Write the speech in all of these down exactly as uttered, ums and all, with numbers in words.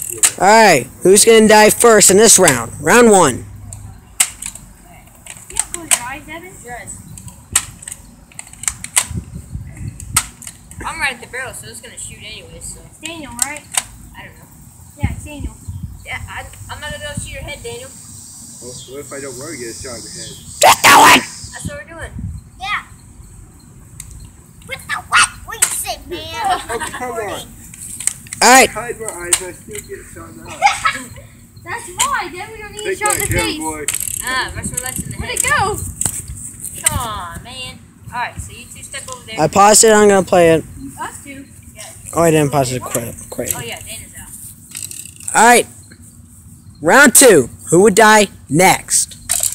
Alright, who's gonna die first in this round? Round one. Yeah, go ahead, Devin. Yes. I'm right at the barrel, so it's gonna shoot anyways. So It's Daniel, right? I don't know. Yeah, it's Daniel. Yeah, I, I'm not gonna go shoot your head, Daniel. Well, what if I don't want to get a shot in the head? Get going! That's what we're doing. Yeah. What the what? What you say, man? Oh, come on. Alright, Hide my eyes, I still get shot in the eye. That's why. Then we don't need a Take shot in that the gun, face. boy. Ah, rush roulette in the Where'd head. it go? Come on, man. Alright, so you two step over there. I paused it, I'm gonna play it. Us two. Yeah. Oh, I didn't pause it quite. quite. Oh, yeah, Dana's out. Alright, round two. Who would die next?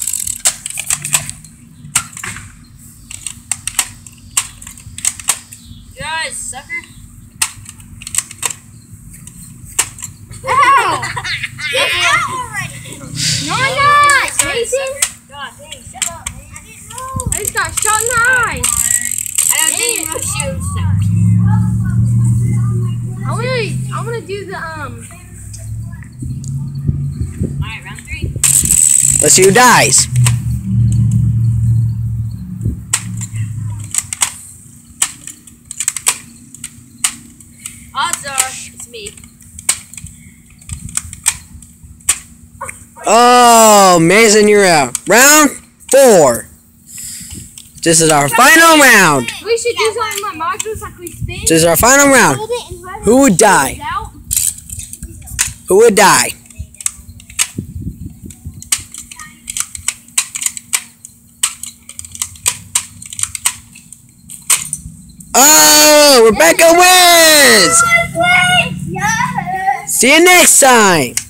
Guys, sucker. Ow! Get out already! No, I'm not! Jason! God dang, shut up, man. I didn't know. I just got shot in the eye. I don't think you shoot. I wanna, I wanna do the, um... Alright, round three. Let's see who dies. Odds are, it's me. Oh, Mason, you're out. Round four. This is our final round. We should do something like modules, like we spin. This is our final round. Hold it and whoever Who would die? goes out- Who would die? Oh, Rebecca wins! Yes! See you next time.